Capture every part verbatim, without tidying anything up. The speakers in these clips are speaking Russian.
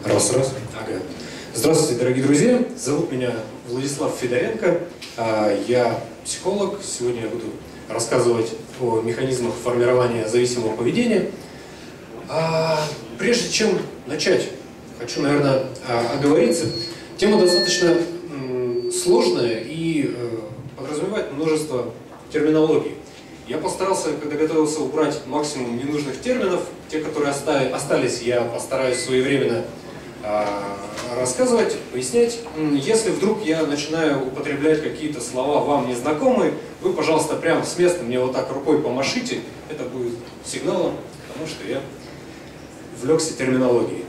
Раз, раз. Ага. Здравствуйте, дорогие друзья. Зовут меня Владислав Федоренко. Я психолог. Сегодня я буду рассказывать о механизмах формирования зависимого поведения. Прежде чем начать, хочу, наверное, оговориться. Тема достаточно сложная и подразумевает множество терминологий. Я постарался, когда готовился, убрать максимум ненужных терминов. Те, которые остались, я постараюсь своевременно рассказывать, пояснять. Если вдруг я начинаю употреблять какие-то слова вам незнакомые, вы, пожалуйста, прямо с места мне вот так рукой помашите. Это будет сигналом, потому что я увлекся терминологией.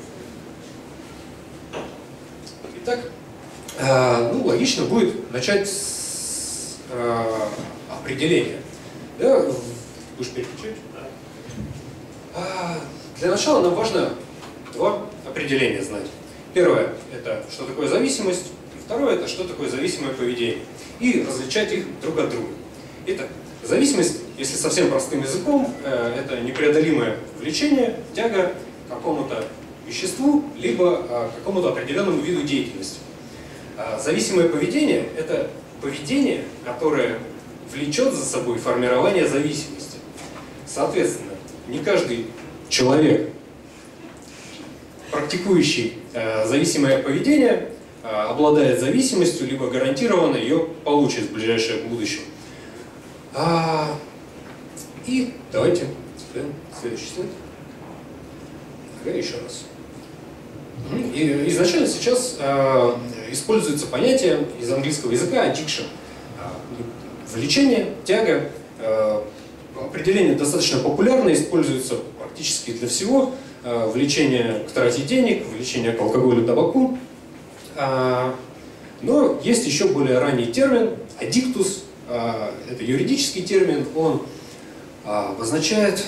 Итак, ну, логично будет начать с определения. Да, будешь переключать? Да. Для начала нам важно два определения знать. Первое – это что такое зависимость, и второе – это что такое зависимое поведение. И различать их друг от друга. Итак, зависимость, если совсем простым языком, это непреодолимое влечение, тяга к какому-то веществу, либо к какому-то определенному виду деятельности. Зависимое поведение – это поведение, которое влечет за собой формирование зависимости. Соответственно, не каждый человек, практикующий э, зависимое поведение, э, обладает зависимостью, либо гарантированно ее получит в ближайшем будущем. А, и давайте следующий слайд. Ага, еще раз. И, изначально сейчас э, используется понятие из английского языка addiction. Влечение, тяга. Э, определение достаточно популярное, используется практически для всего. Э, влечение к трате денег, влечение к алкоголю, табаку. Э, но есть еще более ранний термин addictus. Э, это юридический термин. Он э, обозначает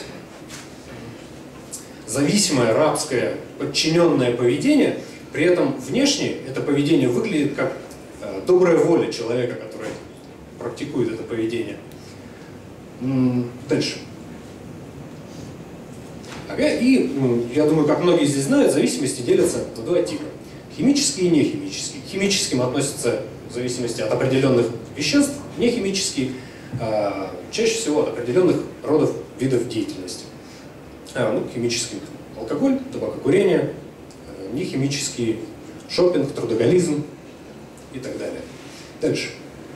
зависимое, рабское, подчиненное поведение. При этом внешне это поведение выглядит как э, добрая воля человека, который практикует это поведение. Дальше. Ага, и я думаю, как многие здесь знают, зависимости делятся на два типа. Химические и нехимические. К химическим относятся зависимости от определенных веществ, нехимические а, чаще всего от определенных родов видов деятельности. А, ну, химические – алкоголь, табакокурение, нехимические – шопинг, трудоголизм и так далее. Дальше.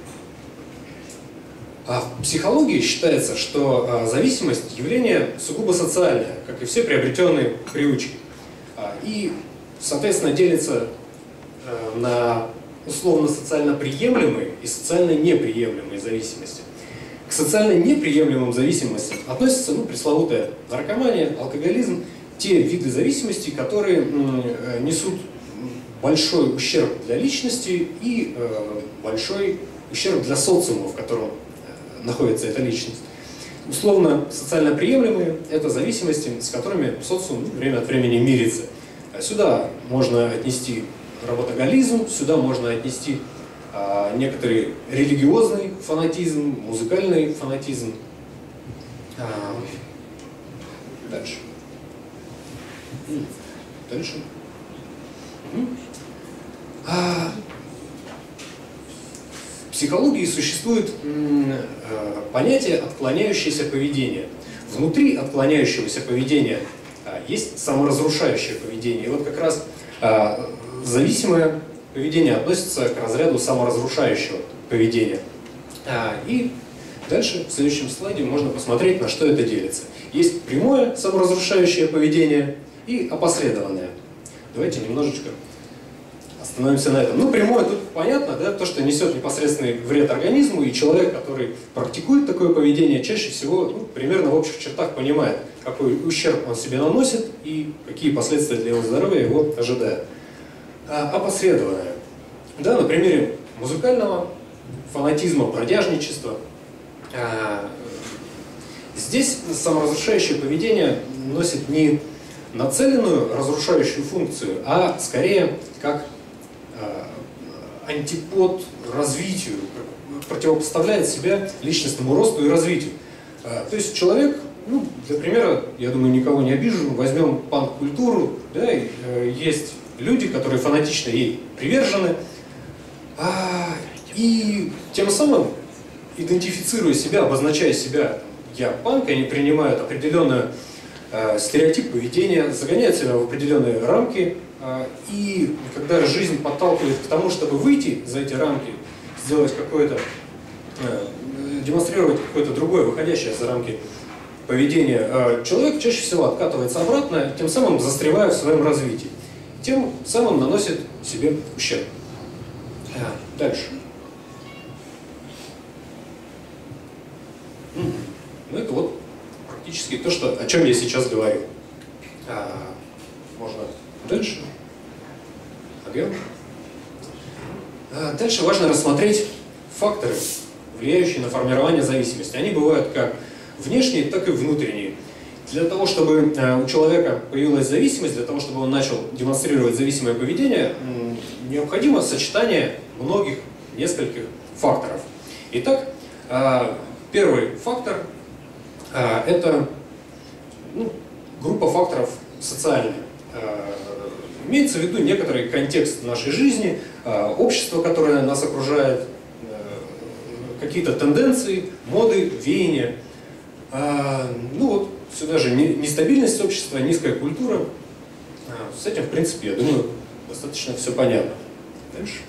А в психологии считается, что а, зависимость – явление сугубо социальное, как и все приобретенные привычки. А, и, соответственно, делится а, на условно-социально приемлемые и социально неприемлемые зависимости. К социально неприемлемым зависимостям относятся ну, пресловутая наркомания, алкоголизм, те виды зависимости, которые м, несут большой ущерб для личности и э, большой ущерб для социума, в котором находится эта личность. Условно социально приемлемые – это зависимости, с которыми социум время от времени мирится. Сюда можно отнести работоголизм, сюда можно отнести а, некоторый религиозный фанатизм, музыкальный фанатизм. А, дальше. Дальше. А, В психологии существует понятие отклоняющееся поведение. Внутри отклоняющегося поведения есть саморазрушающее поведение. И вот как раз зависимое поведение относится к разряду саморазрушающего поведения. И дальше в следующем слайде можно посмотреть, на что это делится. Есть прямое саморазрушающее поведение и опосредованное. Давайте немножечко остановимся на этом. Ну, прямое тут понятно, да, то, что несет непосредственный вред организму, и человек, который практикует такое поведение, чаще всего ну, примерно в общих чертах понимает, какой ущерб он себе наносит и какие последствия для его здоровья его ожидают. А опосредованное. Да, на примере музыкального фанатизма, бродяжничества. А, здесь саморазрушающее поведение носит не нацеленную разрушающую функцию, а скорее как антипод развитию, противопоставляет себя личностному росту и развитию. То есть человек, ну, для примера, я думаю, никого не обижу, возьмем панк-культуру, да, есть люди, которые фанатично ей привержены, и тем самым, идентифицируя себя, обозначая себя, я панк, они принимают определенный э, стереотип поведения, загоняют себя в определенные рамки, э, и когда жизнь подталкивает к тому, чтобы выйти за эти рамки, сделать какое-то, э, демонстрировать какое-то другое, выходящее за рамки поведения, э, человек чаще всего откатывается обратно, тем самым застревая в своем развитии, тем самым наносит себе ущерб. Э, дальше. Ну, это вот практически то, что, о чем я сейчас говорил. А, можно дальше. Объем. А, дальше важно рассмотреть факторы, влияющие на формирование зависимости. Они бывают как внешние, так и внутренние. Для того, чтобы а, у человека появилась зависимость, для того, чтобы он начал демонстрировать зависимое поведение, необходимо сочетание многих, нескольких факторов. Итак, а, первый фактор а, – это ну, группа факторов социальных. А, имеется в виду некоторый контекст нашей жизни, а, общество, которое нас окружает, а, какие-то тенденции, моды, веяния. А, ну вот сюда же нестабильность общества, низкая культура. А, с этим, в принципе, я думаю, достаточно все понятно. Дальше.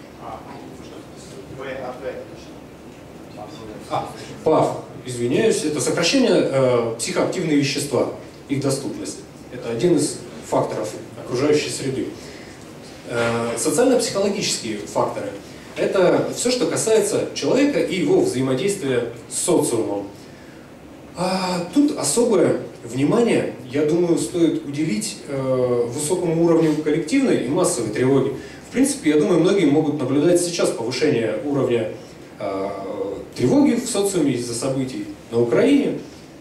А, ПАВ, извиняюсь, это сокращение э, психоактивные вещества, их доступность. Это один из факторов окружающей среды. Э, социально-психологические факторы – это все, что касается человека и его взаимодействия с социумом. А тут особое внимание, я думаю, стоит уделить э, высокому уровню коллективной и массовой тревоги. В принципе, я думаю, многие могут наблюдать сейчас повышение уровня э, тревоги в социуме из-за событий на Украине,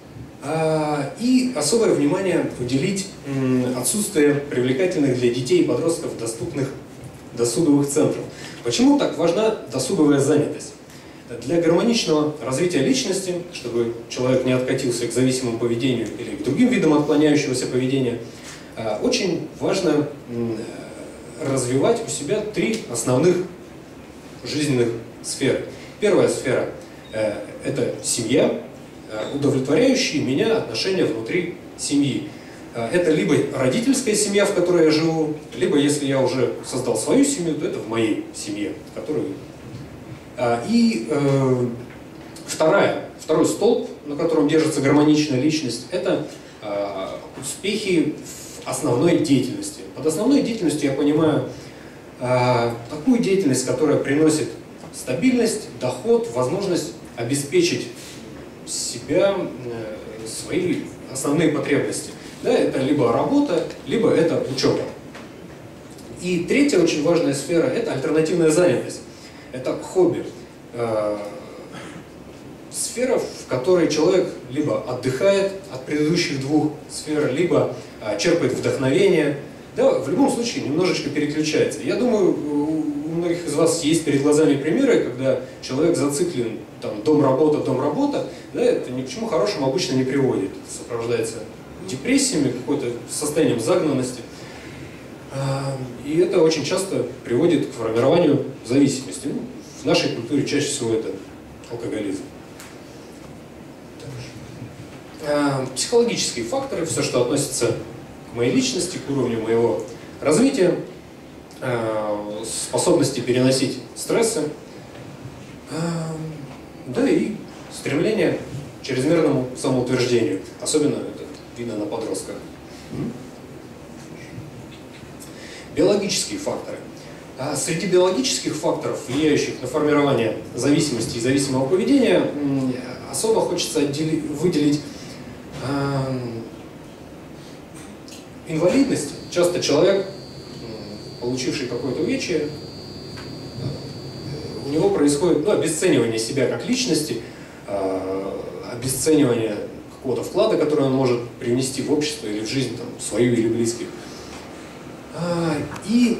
и особое внимание уделить отсутствию привлекательных для детей и подростков доступных досуговых центров. Почему так важна досуговая занятость? Для гармоничного развития личности, чтобы человек не откатился к зависимому поведению или к другим видам отклоняющегося поведения, очень важно развивать у себя три основных жизненных сферы. Первая сфера – это семья, удовлетворяющие меня отношения внутри семьи. Это либо родительская семья, в которой я живу, либо, если я уже создал свою семью, то это в моей семье, в которой... И э, вторая, второй столб, на котором держится гармоничная личность, это э, успехи в основной деятельности. Под основной деятельностью я понимаю э, такую деятельность, которая приносит стабильность, доход, возможность обеспечить себя, э, свои основные потребности. Да, это либо работа, либо это учеба. И третья очень важная сфера – это альтернативная занятость. Это хобби. Э, сфера, в которой человек либо отдыхает от предыдущих двух сфер, либо э, черпает вдохновение. Да, в любом случае немножечко переключается. Я думаю, у многих из вас есть перед глазами примеры, когда человек зациклен, там, дом-работа, дом-работа, да, это ни к чему хорошему обычно не приводит. Это сопровождается депрессиями, какой-то состоянием загнанности. И это очень часто приводит к формированию зависимости. Ну, в нашей культуре чаще всего это алкоголизм. Психологические факторы, все, что относится к моей личности, к уровню моего развития, способности переносить стрессы, да и стремление к чрезмерному самоутверждению, особенно это видно на подростках. Биологические факторы. А среди биологических факторов, влияющих на формирование зависимости и зависимого поведения, особо хочется отделить, выделить э, инвалидность. Часто человек, получивший какое-то увечье, у него происходит ну, обесценивание себя как личности, э, обесценивание какого-то вклада, который он может привнести в общество или в жизнь там, свою или близких. И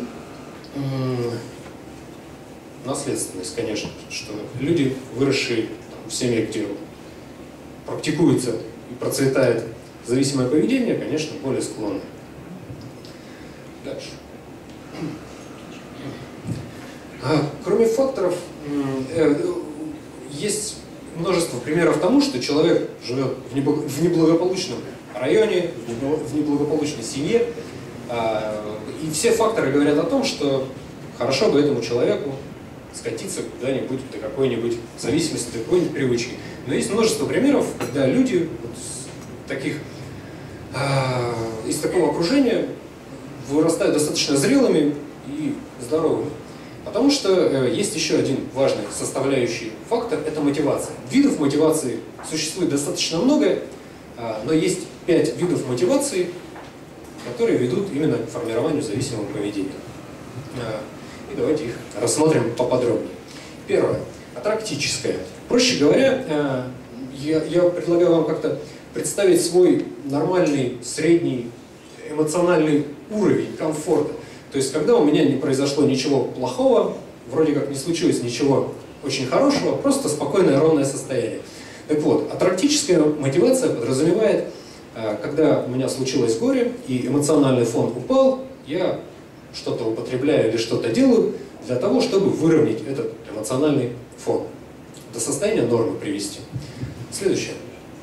наследственность, конечно, что люди, выросшие там, в семье, где практикуется и процветает зависимое поведение, конечно, более склонны. Дальше. Кроме факторов, есть множество примеров тому, что человек живет в неблагополучном районе, в неблагополучной семье, и все факторы говорят о том, что хорошо бы этому человеку скатиться куда-нибудь до какой-нибудь зависимости, до какой-нибудь привычки. Но есть множество примеров, когда люди вот из, таких, из такого окружения вырастают достаточно зрелыми и здоровыми. Потому что есть еще один важный составляющий фактор – это мотивация. Видов мотивации существует достаточно много, но есть пять видов мотивации, которые ведут именно к формированию зависимого поведения. И давайте их рассмотрим поподробнее. Первое – аттрактическое. Проще говоря, я, я предлагаю вам как-то представить свой нормальный, средний эмоциональный уровень комфорта. То есть, когда у меня не произошло ничего плохого, вроде как не случилось ничего очень хорошего, просто спокойное, ровное состояние. Так вот, аттрактическая мотивация подразумевает, когда у меня случилось горе, и эмоциональный фон упал, я что-то употребляю или что-то делаю для того, чтобы выровнять этот эмоциональный фон, до состояния нормы привести. Следующее.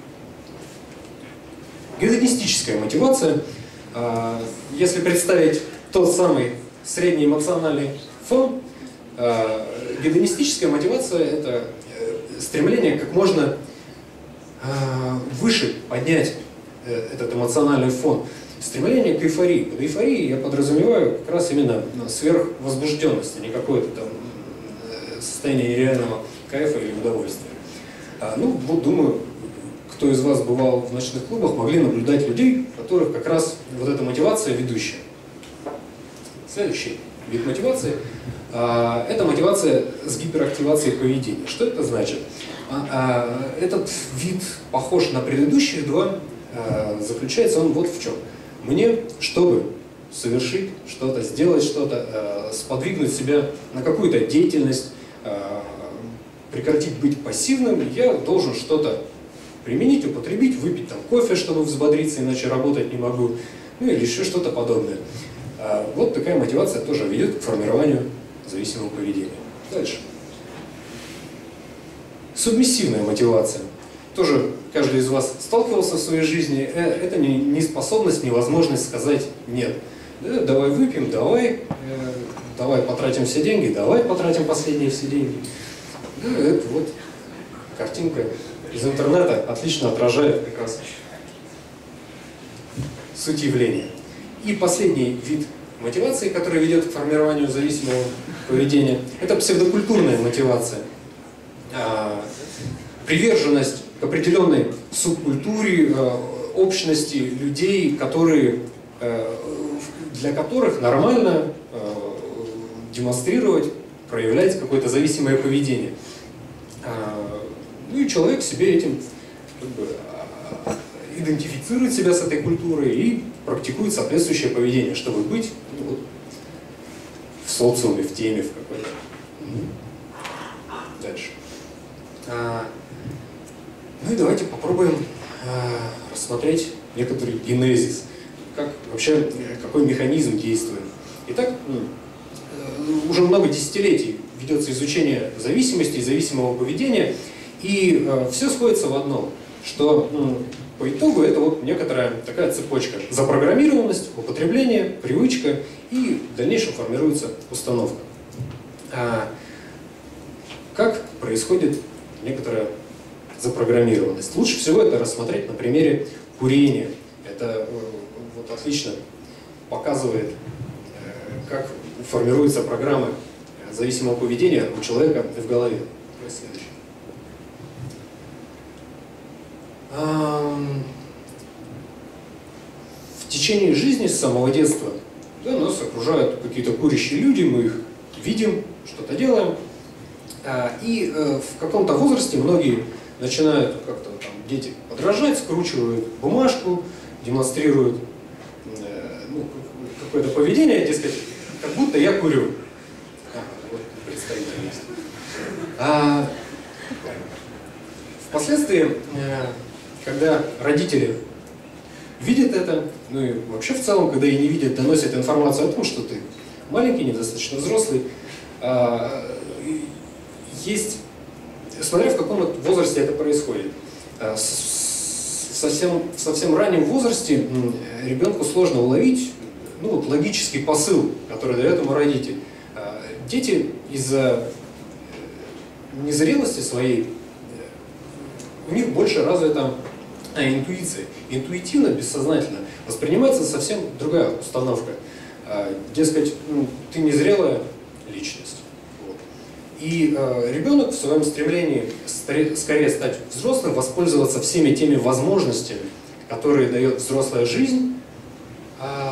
Гедонистическая мотивация. Если представить тот самый средний эмоциональный фон, э, гедонистическая мотивация – это стремление как можно э, выше поднять э, этот эмоциональный фон, стремление к эйфории. Под эйфорией я подразумеваю как раз именно сверхвозбужденность, а не какое-то там состояние нереального кайфа или удовольствия. А, ну, вот думаю, кто из вас бывал в ночных клубах, могли наблюдать людей, у которых как раз вот эта мотивация ведущая. Следующий вид мотивации – это мотивация с гиперактивацией поведения. Что это значит? Этот вид похож на предыдущие два, заключается он вот в чем. Мне, чтобы совершить что-то, сделать что-то, сподвигнуть себя на какую-то деятельность, прекратить быть пассивным, я должен что-то применить, употребить, выпить там кофе, чтобы взбодриться, иначе работать не могу, ну или еще что-то подобное. Вот такая мотивация тоже ведет к формированию зависимого поведения. Дальше. Субмиссивная мотивация. Тоже каждый из вас сталкивался в своей жизни. Это не, не способность, невозможность сказать «нет». Да, давай выпьем, давай, давай потратим все деньги, давай потратим последние все деньги. Да, это вот картинка из интернета отлично отражает как раз суть явления. И последний вид мотивации, который ведет к формированию зависимого поведения, это псевдокультурная мотивация. Приверженность к определенной субкультуре, общности людей, которые, для которых нормально демонстрировать, проявлять какое-то зависимое поведение. Ну и человек себе этим как бы идентифицирует себя с этой культурой и практикует соответствующее поведение, чтобы быть ну, вот, в социуме, в теме, в какой-то. Дальше. А, ну и давайте попробуем а, рассмотреть некоторый генезис, как вообще, какой механизм действует. Итак, уже много десятилетий ведется изучение зависимости и зависимого поведения, и а, все сходится в одном, что по итогу это вот некоторая такая цепочка. Запрограммированность, употребление, привычка и в дальнейшем формируется установка. А как происходит некоторая запрограммированность? Лучше всего это рассмотреть на примере курения. Это вот отлично показывает, как формируется программа зависимого поведения у человека в голове. Следующее. В течение жизни с самого детства да, нас окружают какие-то курящие люди, мы их видим, что-то делаем. И в каком-то возрасте многие начинают как-то там дети подражать, скручивают бумажку, демонстрируют ну, какое-то поведение, дескать, как будто я курю. А, вот представитель есть. А, впоследствии, когда родители видят это, ну и вообще в целом, когда и не видят, доносят информацию о том, что ты маленький, недостаточно взрослый, есть, смотря в каком возрасте это происходит. В совсем, в совсем раннем возрасте ребенку сложно уловить, ну, вот, логический посыл, который дает ему родитель. Дети из-за незрелости своей, у них больше развита интуиция. Интуитивно, бессознательно воспринимается совсем другая установка. Дескать, ну, ты незрелая личность. Вот. И э, ребенок в своем стремлении скорее стать взрослым, воспользоваться всеми теми возможностями, которые дает взрослая жизнь, э,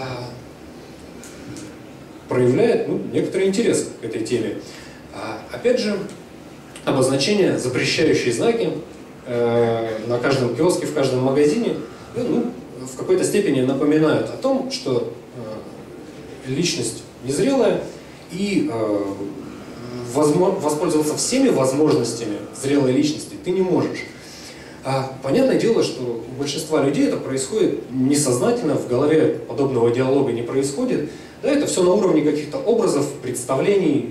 проявляет, ну, некоторый интерес к этой теме. А, опять же, обозначения, запрещающие знаки э, на каждом киоске, в каждом магазине, ну, в какой-то степени напоминают о том, что э, личность незрелая, и э, возможно, воспользоваться всеми возможностями зрелой личности ты не можешь. А, понятное дело, что у большинства людей это происходит несознательно, в голове подобного диалога не происходит. Да, это все на уровне каких-то образов, представлений,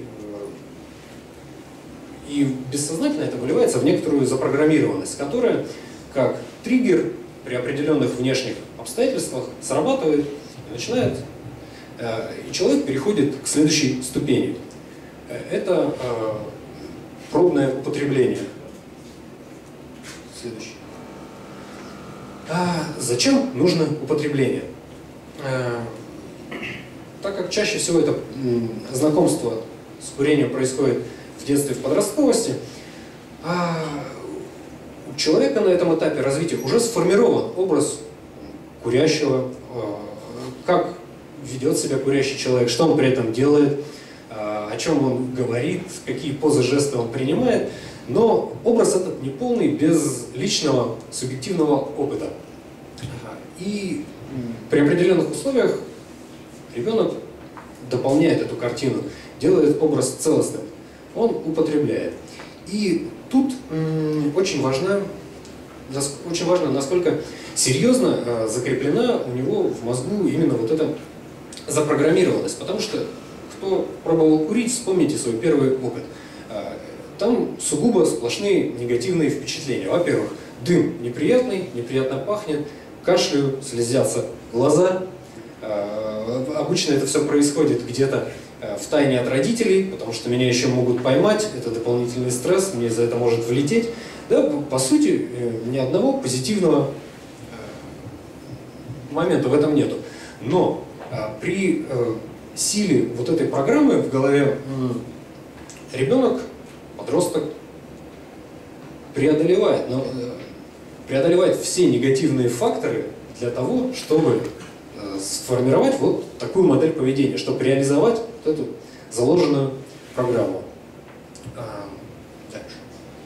э, и бессознательно это выливается в некоторую запрограммированность, которая как триггер при определенных внешних обстоятельствах срабатывает и начинает, э, и человек переходит к следующей ступени. Это э, пробное употребление. Следующий. А зачем нужно употребление? Э, так как чаще всего это м, знакомство с курением происходит в детстве, в подростковости, а у человека на этом этапе развития уже сформирован образ курящего, э, как ведет себя курящий человек, что он при этом делает, о чем он говорит, какие позы, жесты он принимает, но образ этот неполный, без личного, субъективного опыта. И при определенных условиях ребенок дополняет эту картину, делает образ целостным, он употребляет. И тут очень важно, очень важно, насколько серьезно закреплена у него в мозгу именно вот эта запрограммированность, потому что кто пробовал курить, вспомните свой первый опыт. Там сугубо сплошные негативные впечатления. Во-первых, дым неприятный, неприятно пахнет, кашляют, слезятся глаза. Обычно это все происходит где-то в тайне от родителей, потому что меня еще могут поймать, это дополнительный стресс, мне за это может влететь. Да, по сути, ни одного позитивного момента в этом нету. Но при силе вот этой программы в голове ребенок, подросток преодолевает, но, преодолевает все негативные факторы для того, чтобы сформировать вот такую модель поведения, чтобы реализовать вот эту заложенную программу. Дальше.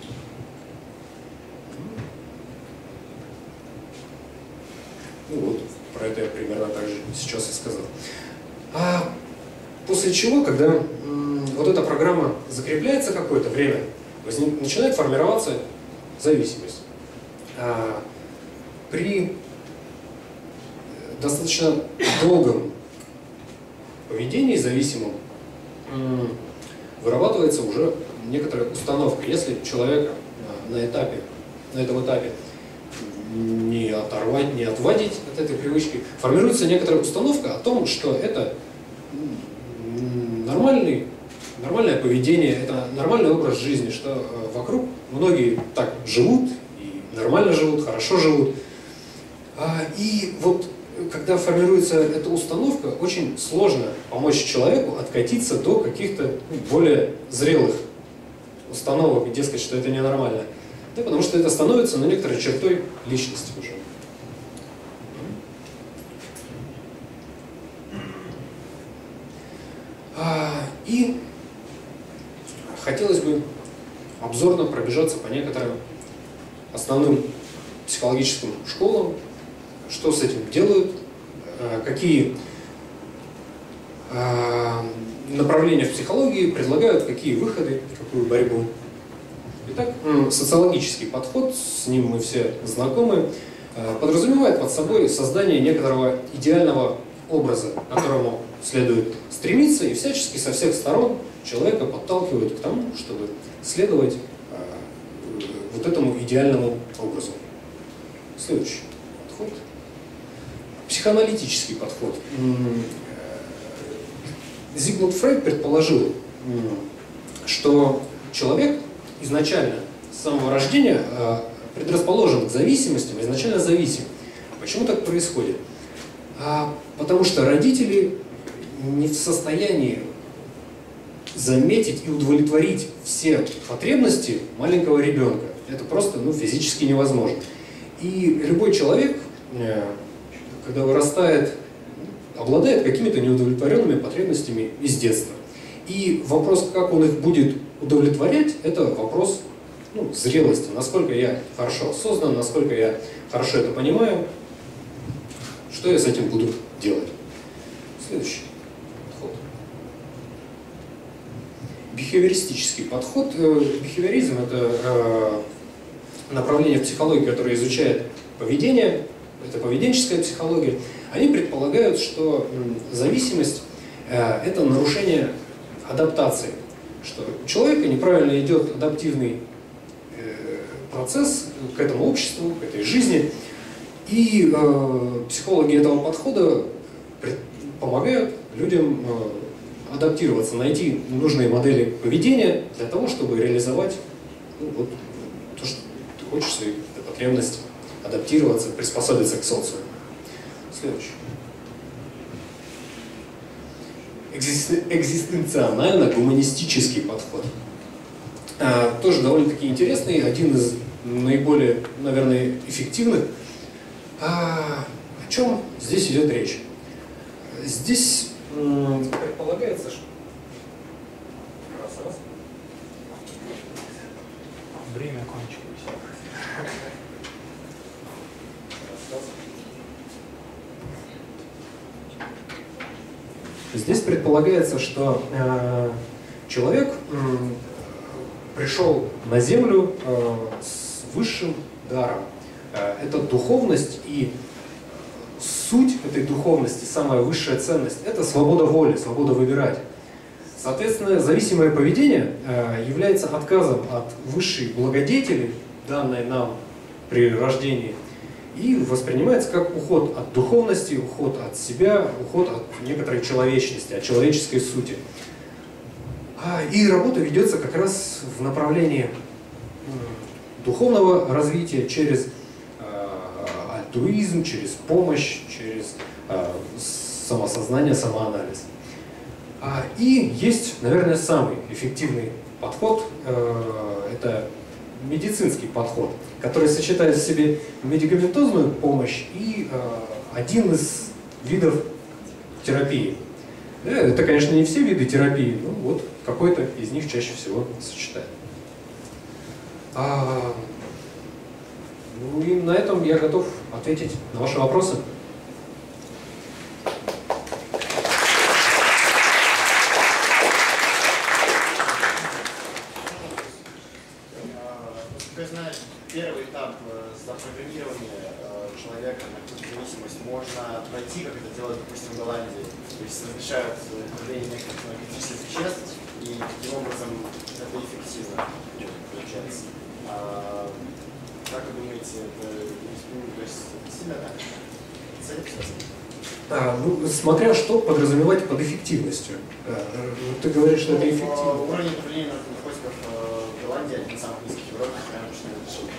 Ну вот, про это я примерно так же сейчас и сказал. А после чего, когда м, вот эта программа закрепляется какое-то время, возник, начинает формироваться зависимость. А, при достаточно долгом поведении зависимом м, вырабатывается уже некоторая установка. Если человека на, этапе, на этом этапе не оторвать, не отводить от этой привычки, формируется некоторая установка о том, что это нормальный, нормальное поведение, это нормальный образ жизни, что вокруг многие так живут, и нормально живут, хорошо живут. И вот когда формируется эта установка, очень сложно помочь человеку откатиться до каких-то более зрелых установок, дескать, что это ненормально. Да, потому что это становится, ну, некоторой чертой личности уже. И хотелось бы обзорно пробежаться по некоторым основным психологическим школам, что с этим делают, какие направления в психологии предлагают, какие выходы, какую борьбу. Итак, социологический подход, с ним мы все знакомы, подразумевает под собой создание некоторого идеального образа, к которому следует стремиться, и всячески со всех сторон человека подталкивают к тому, чтобы следовать э, вот этому идеальному образу. Следующий подход. Психоаналитический подход. Зигмунд Фрейд предположил, что человек изначально с самого рождения предрасположен к зависимостям, изначально зависим. Почему так происходит? А, потому что родители не в состоянии заметить и удовлетворить все потребности маленького ребенка. Это просто ну, физически невозможно. И любой человек, когда вырастает, обладает какими-то неудовлетворенными потребностями из детства. И вопрос, как он их будет удовлетворять, это вопрос ну, зрелости. Насколько я хорошо осознан, насколько я хорошо это понимаю, что я с этим буду делать. Следующий подход. Бихевиористический подход. Бихевиоризм – это направление в психологии, которое изучает поведение, это поведенческая психология. Они предполагают, что зависимость – это нарушение адаптации, что у человека неправильно идет адаптивный процесс к этому обществу, к этой жизни. И э, психологи этого подхода помогают людям э, адаптироваться, найти нужные модели поведения для того, чтобы реализовать ну, вот, то, что ты хочешь, свои потребности, адаптироваться, приспособиться к социуму. Следующий. Экзистенционально-гуманистический подход. А, тоже довольно-таки интересный, один из наиболее, наверное, эффективных. А, о чем здесь идет речь? Здесь м, предполагается, что... Раз, раз. Время кончилось. Здесь предполагается, что э, человек э, пришел на Землю э, с высшим даром. Э, это духовность, и суть этой духовности, самая высшая ценность – это свобода воли, свобода выбирать. Соответственно, зависимое поведение э, является отказом от высшей благодетели, данной нам при рождении, и воспринимается как уход от духовности, уход от себя, уход от некоторой человечности, от человеческой сути. И работа ведется как раз в направлении духовного развития через альтруизм, через помощь, через самосознание, самоанализ. И есть, наверное, самый эффективный подход – это медицинский подход, который сочетает в себе медикаментозную помощь и э, один из видов терапии. Да, это, конечно, не все виды терапии, но вот какой-то из них чаще всего сочетает. А, ну и на этом я готов ответить на ваши вопросы. Первый этап запрограммирования человека на какую-то зависимость можно пройти, как это делают, допустим, в Голландии. То есть разрешают выделение некоторых наркотических веществ, и таким образом это эффективно получается. А, как вы думаете, это, то есть, сильно так? С этим связано? А, ну, смотря что подразумевать под эффективностью. А, ты говоришь, что ну, это эффективно. Уровень управления наркотиков в Голландии один из самых низких в Европе, прямо что это решили.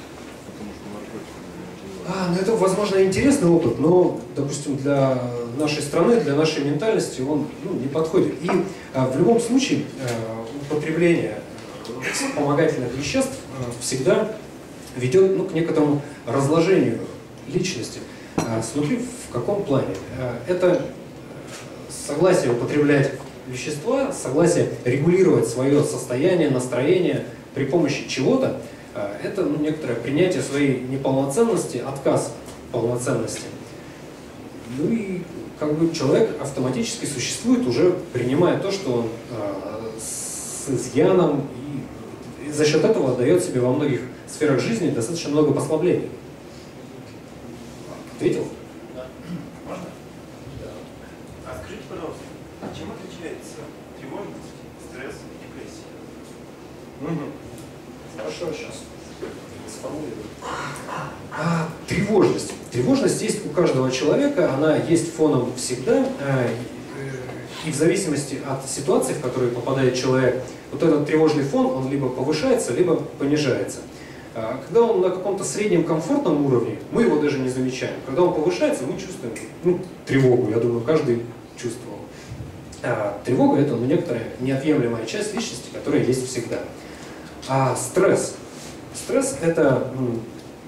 А, ну это, возможно, интересный опыт, но, допустим, для нашей страны, для нашей ментальности он ну, не подходит. И а, в любом случае а, употребление вспомогательных веществ а, всегда ведет ну, к некоторому разложению личности. А, смотри, в каком плане. А, это согласие употреблять вещества, согласие регулировать свое состояние, настроение при помощи чего-то. Это ну, некоторое принятие своей неполноценности, отказ от полноценности. Ну и как бы человек автоматически существует, уже принимая то, что он э, с изъяном, и, и за счет этого дает себе во многих сферах жизни достаточно много послаблений. Ответил? Да. Можно? Скажите, пожалуйста, чем отличается тревожность, стресс и депрессия? Угу. Хорошо, сейчас сформулирую. А, тревожность. Тревожность есть у каждого человека, она есть фоном всегда, а, и в зависимости от ситуации, в которую попадает человек, вот этот тревожный фон, он либо повышается, либо понижается. А, когда он на каком-то среднем комфортном уровне, мы его даже не замечаем. Когда он повышается, мы чувствуем ну, тревогу, я думаю, каждый чувствовал. А, тревога – это ну, некоторая неотъемлемая часть личности, которая есть всегда. А стресс. Стресс – это, ну,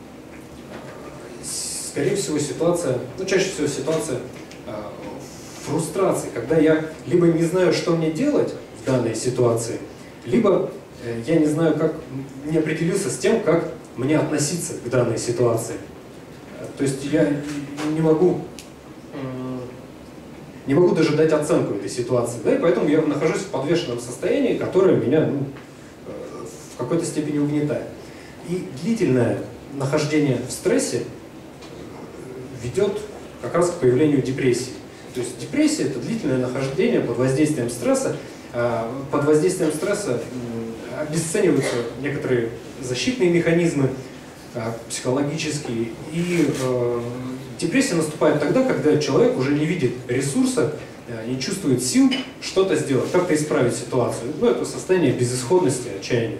скорее всего, ситуация, ну, чаще всего ситуация э, фрустрации, когда я либо не знаю, что мне делать в данной ситуации, либо э, я не знаю, как, не определился с тем, как мне относиться к данной ситуации. То есть я не могу, э, не могу даже дать оценку этой ситуации, да, и поэтому я нахожусь в подвешенном состоянии, которое меня ну, э, в какой-то степени угнетает. И длительное нахождение в стрессе ведет как раз к появлению депрессии. То есть депрессия – это длительное нахождение под воздействием стресса. Под воздействием стресса обесцениваются некоторые защитные механизмы психологические. И депрессия наступает тогда, когда человек уже не видит ресурса, не чувствует сил что-то сделать, как-то исправить ситуацию. Ну, это состояние безысходности, отчаяния.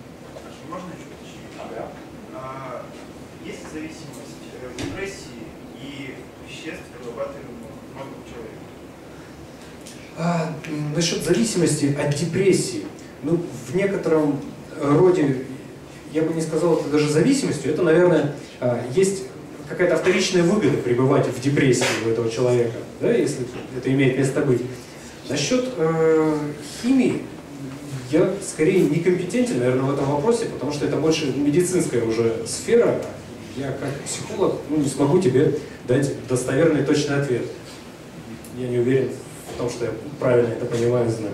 Есть зависимость депрессии и веществ, вырабатываемых мозгом человека? А, насчет зависимости от депрессии, ну, в некотором роде, я бы не сказал это даже зависимостью, это, наверное, есть какая-то вторичная выгода пребывать в депрессии у этого человека, да, если это имеет место быть. Насчет э, химии, я скорее некомпетентен, наверное, в этом вопросе, потому что это больше медицинская уже сфера. Я как психолог ну, не смогу тебе дать достоверный точный ответ. Я не уверен в том, что я правильно это понимаю и знаю.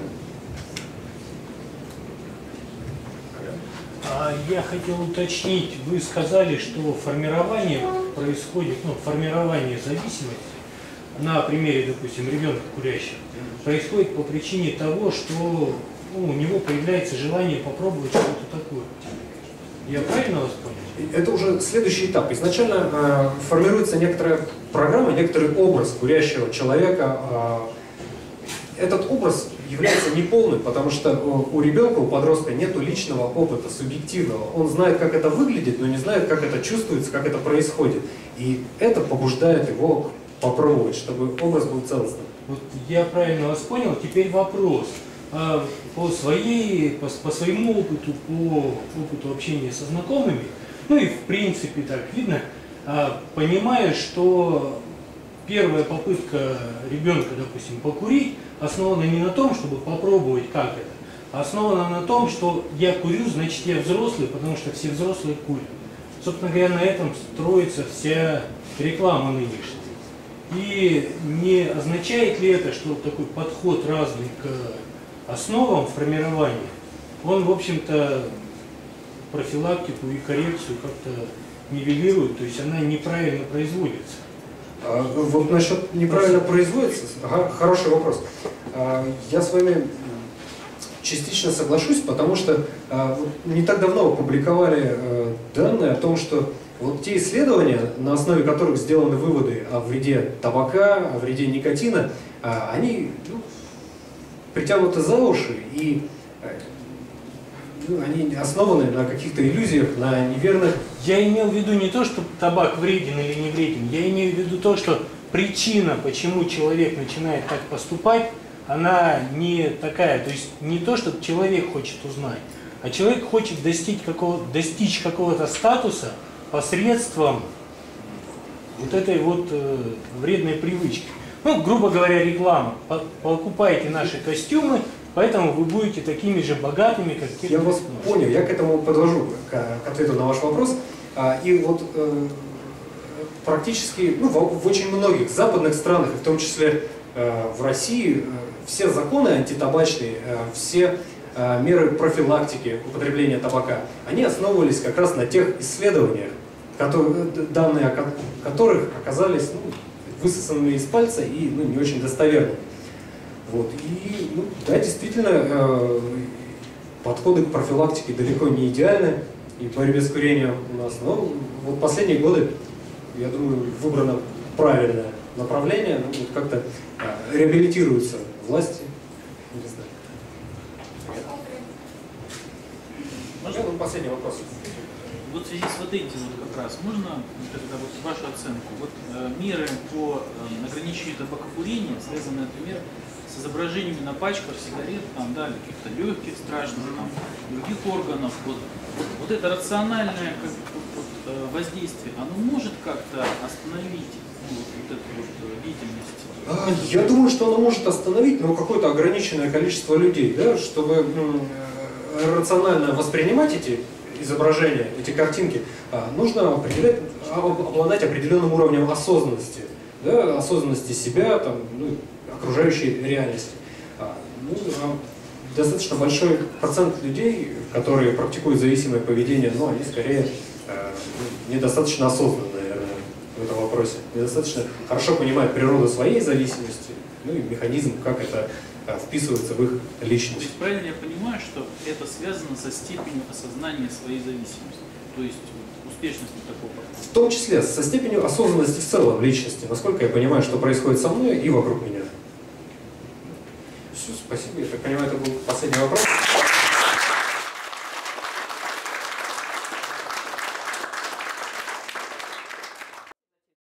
Я хотел уточнить, вы сказали, что формирование происходит, ну, формирование зависимости, на примере, допустим, ребенка курящего, происходит по причине того, что ну, у него появляется желание попробовать что-то такое. Я правильно вас понял? Это уже следующий этап. Изначально э, формируется некоторая программа, некоторый образ курящего человека. Э, этот образ является неполным, потому что у ребенка, у подростка нет личного опыта, субъективного. Он знает, как это выглядит, но не знает, как это чувствуется, как это происходит. И это побуждает его попробовать, чтобы образ был целостным. Вот я правильно вас понял. Теперь вопрос. По, своей, по, по своему опыту, по опыту общения со знакомыми, ну и в принципе так видно, понимаю, что первая попытка ребенка, допустим, покурить, основана не на том, чтобы попробовать, как это, а основана на том, что я курю, значит я взрослый, потому что все взрослые курят. Собственно говоря, на этом строится вся реклама нынешняя. И не означает ли это, что такой подход разный к основам формирования, он, в общем-то, профилактику и коррекцию как-то нивелирует, то есть она неправильно производится? А, вот насчет неправильно производится, ага, хороший вопрос. А, я с вами частично соглашусь, потому что а, вот не так давно опубликовали а, данные о том, что вот те исследования, на основе которых сделаны выводы о вреде табака, о вреде никотина, а, они ну, притянуты за уши, и ну, они основаны на каких-то иллюзиях, на неверных... Я имел в виду не то, что табак вреден или не вреден, я имею в виду то, что причина, почему человек начинает так поступать, она не такая, то есть не то, что человек хочет узнать, а человек хочет достичь какого-то достичь какого-то статуса посредством вот этой вот э, вредной привычки. Ну, грубо говоря, реклама. Покупайте наши костюмы, поэтому вы будете такими же богатыми, как те, Я вас понял, я к этому подвожу, к, к ответу на ваш вопрос. И вот э, практически ну, в, в очень многих западных странах, в том числе э, в России, э, все законы антитабачные, э, все э, меры профилактики употребления табака, они основывались как раз на тех исследованиях, которые, данные о которых оказались ну, высосанными из пальца и ну, не очень достоверными. Вот. И, ну, да, действительно, э, подходы к профилактике далеко не идеальны, и в борьбе с курением у нас. Но вот последние годы, я думаю, выбрано правильное направление, ну, вот как-то э, реабилитируются власти. Не знаю. Можно ну, последний вопрос? Вот в связи с вот этим вот как раз, можно тогда вот вашу оценку? Вот э, меры по э, ограничению табакокурения связаны, например, с изображениями на пачках сигарет, там, да, каких-то легких страшных, там, других органов. Вот, вот, вот это рациональное как, вот, э, воздействие, оно может как-то остановить ну, вот, вот эту вот деятельность? А, я думаю, что оно может остановить, но какое-то ограниченное количество людей, да, чтобы ну, рационально воспринимать эти изображения, эти картинки, нужно определять, обладать определенным уровнем осознанности, да, осознанности себя, там, ну, окружающей реальности. Ну, достаточно большой процент людей, которые практикуют зависимое поведение, но они скорее ну, недостаточно осознанны, наверное, в этом вопросе, недостаточно хорошо понимают природу своей зависимости, ну и механизм, как это вписывается в их личность. То есть правильно я понимаю, что это связано со степенью осознания своей зависимости, то есть успешности такого? В том числе со степенью осознанности в целом личности, насколько я понимаю, что происходит со мной и вокруг меня. Все, спасибо. Я так понимаю, это был последний вопрос.